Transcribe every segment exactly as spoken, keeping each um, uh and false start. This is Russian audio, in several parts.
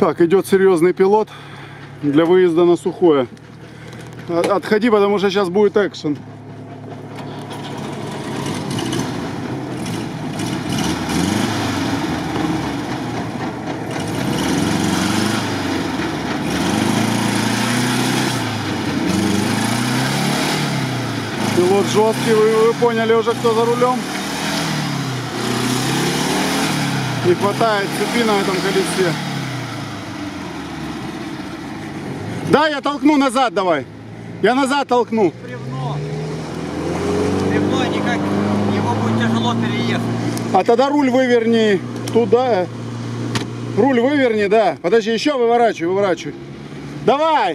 Так, идет серьезный пилот для выезда на сухое. Отходи, потому что сейчас будет экшен. Пилот жесткий, вы, вы поняли уже, кто за рулем. Не хватает цепи на этом колесе. Да, я толкну назад, давай. Я назад толкну. Бревно. Бревно никак, его будет тяжело переехать. А тогда руль выверни туда. Руль выверни, да. Подожди, еще выворачивай, выворачивай. Давай.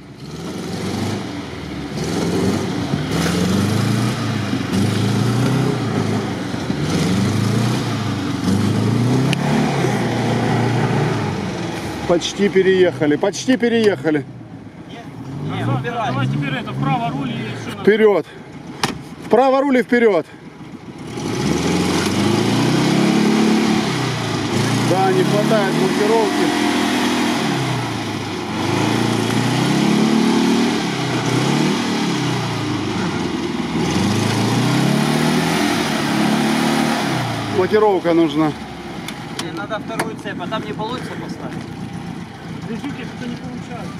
Почти переехали, почти переехали. Нет, Назад, давай теперь это, вправо руль и шина. Вперед. Вправо руль и вперед. Да, не хватает блокировки. Блокировка нужна. Мне надо вторую цепь, а там не получится поставить. Держите, что-то не получается.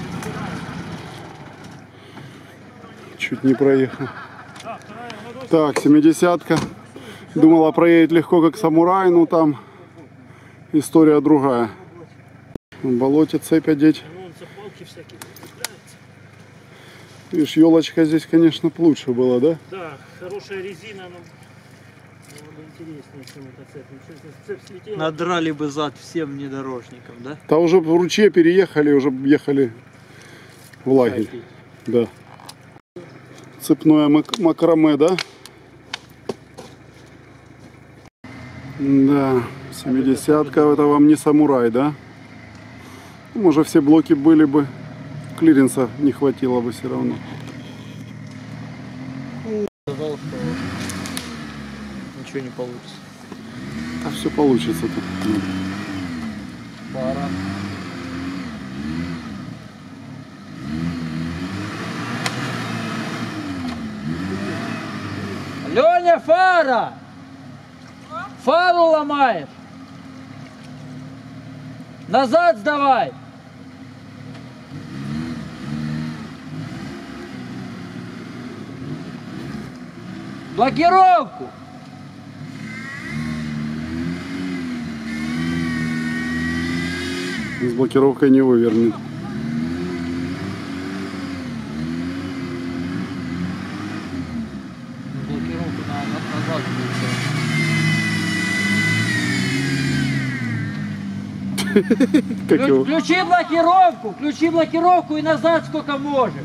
Чуть не проехал. Да, вторая, ладошка. Так, семидесятка. Думала, проедет легко, как самурай, но там история другая. В болоте цепь одеть. Ну, он за палки всякие цепляется. Видишь, елочка здесь, конечно, лучше была, да? Да, хорошая резина, но интереснее, чем эта цепь. Ничего, если цепь слетела. Надрали бы зад всем внедорожникам, да? Да уже в ручье переехали, уже ехали в лагерь. Да. Цепное мак макраме, да? Да, семидесятка, это вам не самурай, да? Ну, может, все блоки были бы, клиренса не хватило бы все равно. Сказал, что ничего не получится. А все получится-то. Пара. Леня, фара! Фару ломаешь! Назад сдавай! Блокировку! С блокировкой не вывернет. Блокировку надо назад Как его? Включи блокировку! Включи блокировку и назад сколько можешь!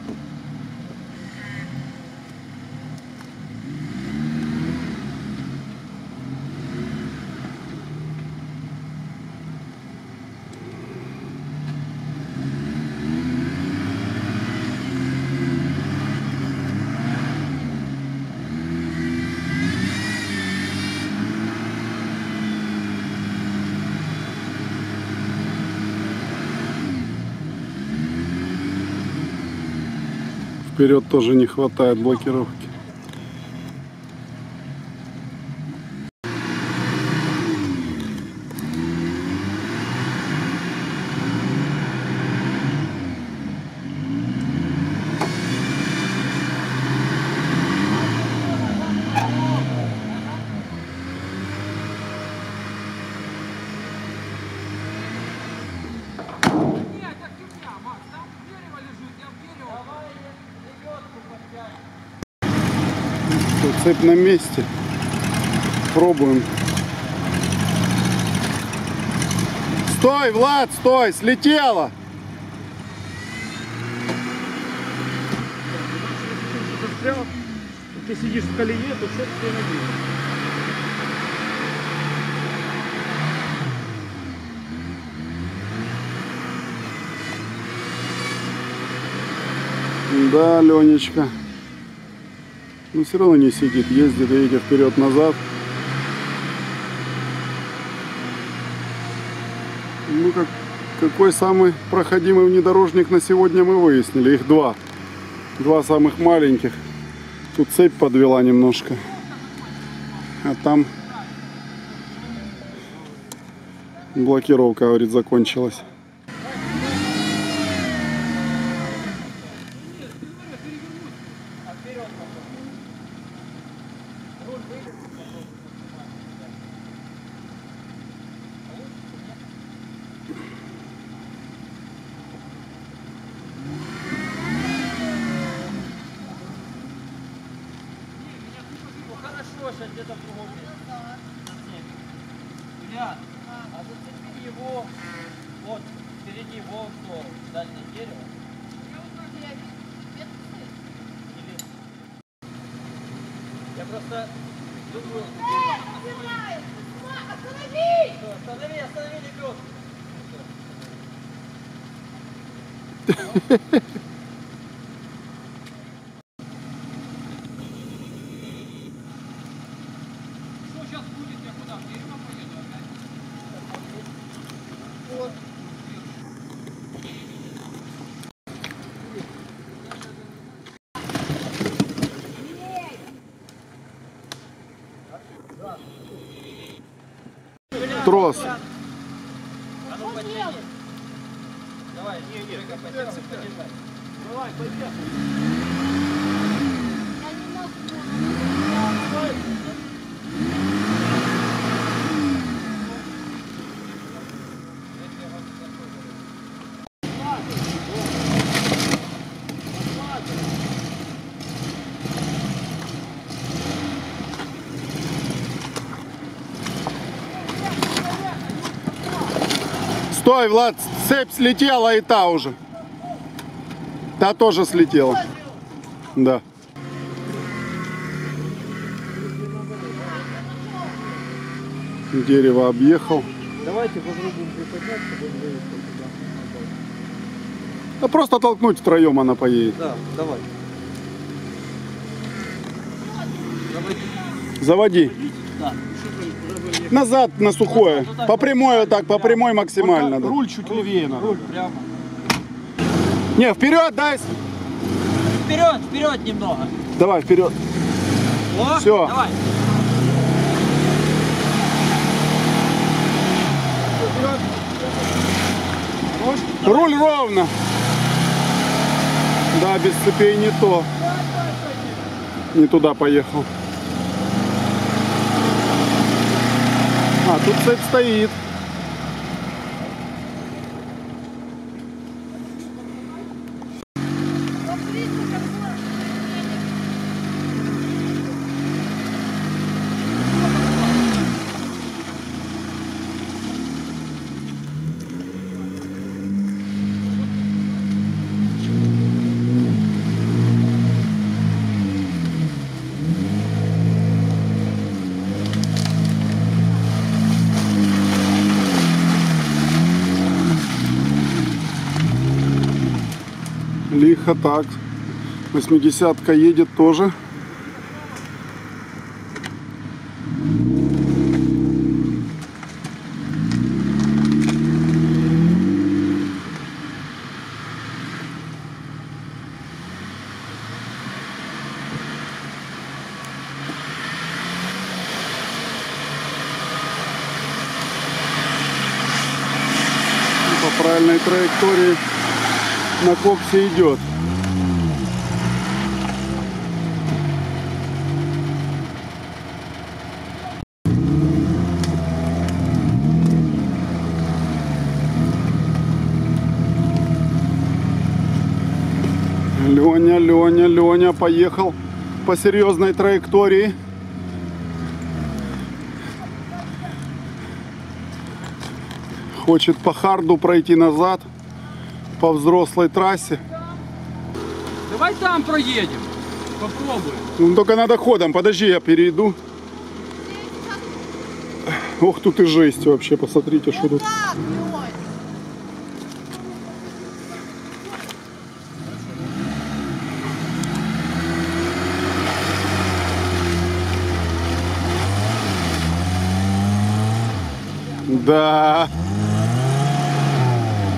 Вперед тоже не хватает блокировки. Цепь на месте. Пробуем. Стой, Влад, стой, слетела. Ты сидишь в колее, то цепь все надеешь. Да, Ленечка. Но все равно не сидит, ездит, едет вперед-назад. Ну как Какой самый проходимый внедорожник на сегодня мы выяснили. Их два. Два самых маленьких. Тут цепь подвела немножко. А там блокировка, говорит, закончилась. Сейчас где-то в другом месте. Илья, а зацепи его вот впереди вон то дальнее дерево. Или... Я просто думаю... Останови! Останови, останови лебедку. Трос. А ну подтяни. Давай, не, не, подержи, подержи. Давай, подержи. Я не могу. Стой, Влад, цепь слетела и та уже. Та тоже слетела. Да. Дерево объехал. Давайте попробуем приподнять, чтобы он выехал туда. Да просто толкнуть втроем она поедет. Да, давай. Заводи. Да. Назад на сухое. По прямой вот так, по прямой максимально. Да. Руль чуть левее надо. Руль прямо. Не, вперед дай. Вперед, вперед немного. Давай, вперед. О, Всё. Давай. Руль ровно. Да, без цепей не то. Не туда поехал. А, тут цепь стоит. Лихо так. Восьмидесятка едет тоже. По правильной траектории на коксе идет. Леня, Леня, Леня поехал по серьезной траектории. Хочет по харду пройти назад по взрослой трассе. Давай там проедем. Попробуем. Ну, только надо ходом. Подожди, я перейду. Ох, тут и жесть вообще. Посмотрите, что тут. Да.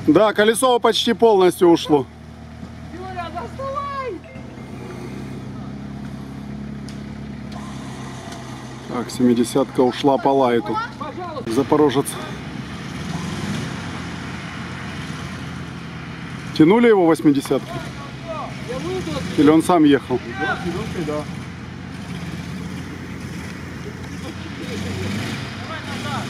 Да, колесо почти полностью ушло. Юля, доставай! Так, семидесятка ушла по лайту. Пожалуйста. Запорожец. Тянули его восьмидесяткой? Я выйду. Или он сам ехал? Да, да. Давай назад.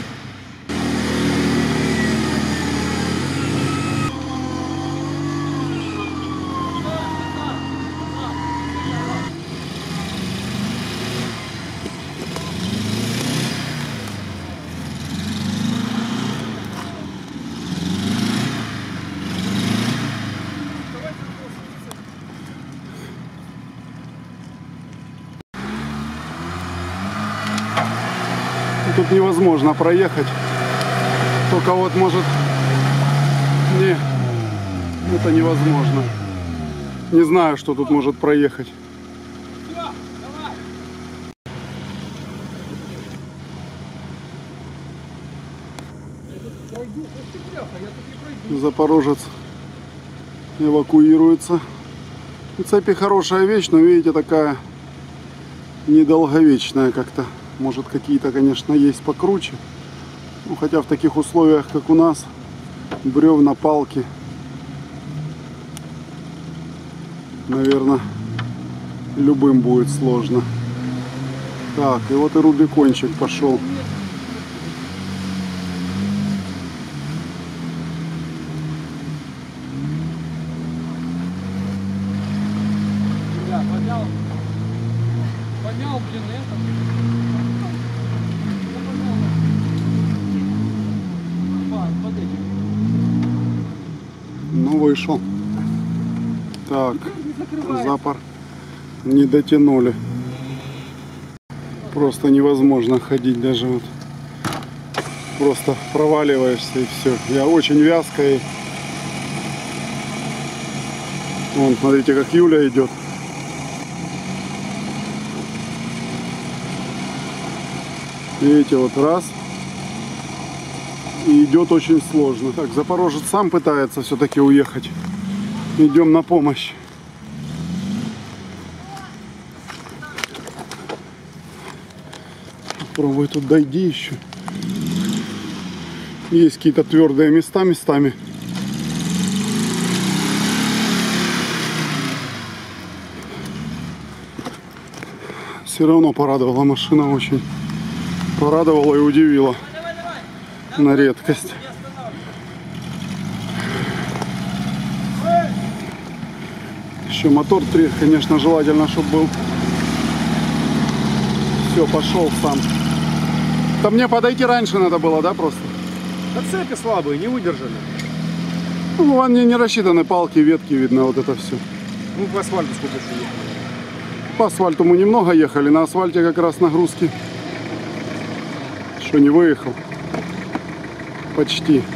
Тут невозможно проехать. Только вот может... Не, это невозможно. Не знаю, что тут может проехать. Все, давай. Пройду, ух ты, бляха, я тут не пройду. Запорожец эвакуируется. И цепи хорошая вещь, но видите, такая недолговечная как-то. Может, какие-то, конечно, есть покруче. Ну, хотя в таких условиях, как у нас, бревна, палки, наверное, любым будет сложно. Так, и вот и Рубикончик пошел. Бля, поднял. Поднял, блин, это. Ну, вышел. Так, запор не дотянули. Просто невозможно ходить даже вот. Просто проваливаешься и все. Я очень вязкая. Вон, смотрите, как Юля идет. Видите, вот раз. И идет очень сложно. Так, Запорожец сам пытается все-таки уехать. Идем на помощь. Попробуй тут дойди еще. Есть какие-то твердые места местами. Все равно порадовала машина очень. Порадовала и удивила. На редкость. Еще мотор три, конечно, желательно, чтобы был. Все, пошел сам. Да мне подойти раньше надо было, да, просто? Да цепи слабые, не выдержали. Ну, они не рассчитаны, палки, ветки, видно, вот это все. Ну, по асфальту сколько еще ехали. По асфальту мы немного ехали, на асфальте как раз нагрузки. Что, не выехал? Почти.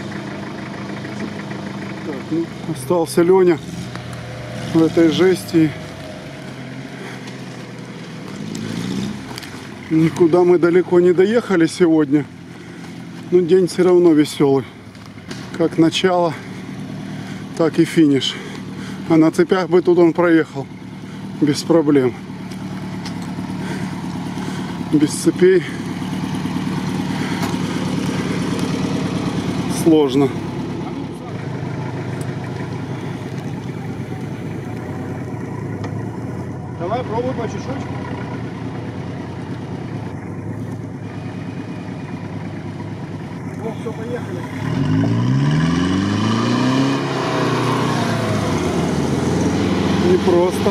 Так, ну, остался Леня в этой жести. Никуда мы далеко не доехали сегодня. Но день все равно веселый. Как начало, так и финиш. А на цепях бы тут он проехал. Без проблем. Без цепей сложно. Давай пробуй по чуть-чуть. О, все, поехали. Непросто.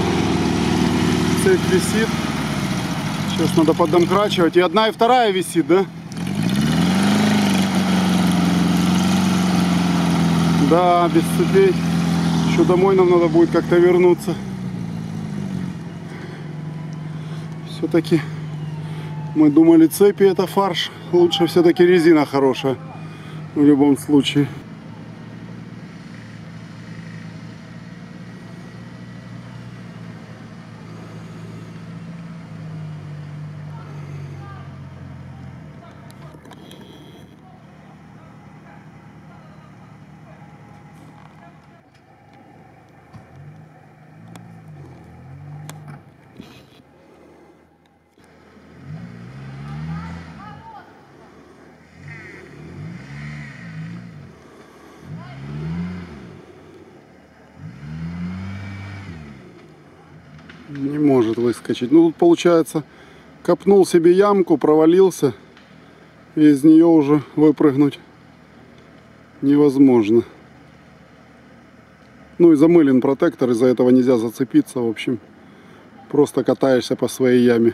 Цепь висит. Сейчас надо поддомкрачивать. И одна, и вторая висит, да? Да, без цепей. Еще домой нам надо будет как-то вернуться. Все-таки мы думали, цепи это фарш. Лучше все-таки резина хорошая. В любом случае. Не может выскочить. Ну тут получается, копнул себе ямку, провалился, и из нее уже выпрыгнуть невозможно. Ну и замылен протектор, из-за этого нельзя зацепиться, в общем. Просто катаешься по своей яме.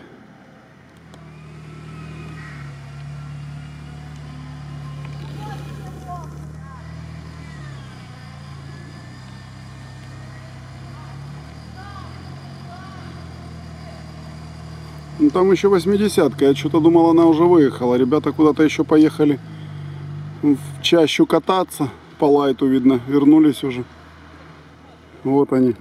Ну, там еще восьмидесятка. Я что-то думал, она уже выехала. Ребята куда-то еще поехали в чащу кататься. По лайту видно. Вернулись уже. Вот они.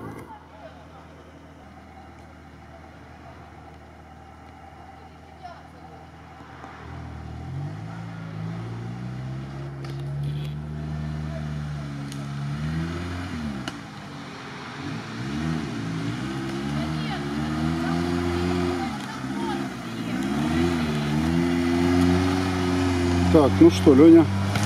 Так, ну что, Леня?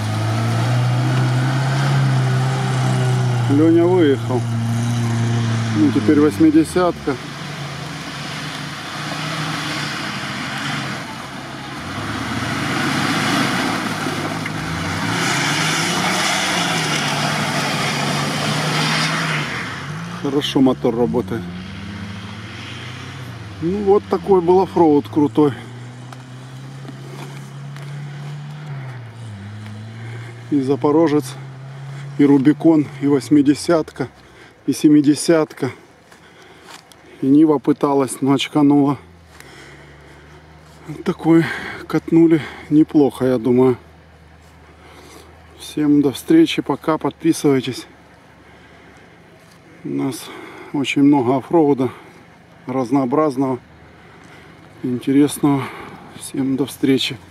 Леня выехал. Ну, теперь восьмидесятка. Хорошо мотор работает. Ну, вот такой был оффроуд крутой. И Запорожец, и Рубикон, и восьмидесятка, и семидесятка. И Нива пыталась, но очканула. Такой катнули неплохо, я думаю. Всем до встречи, пока, подписывайтесь. У нас очень много оффроуда, разнообразного, интересного. Всем до встречи.